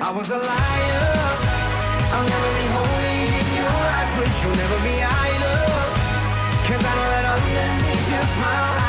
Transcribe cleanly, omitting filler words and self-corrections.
I was a liar. I'll never be holy in your eyes, but you'll never be either. 'Cause I know that underneath your smile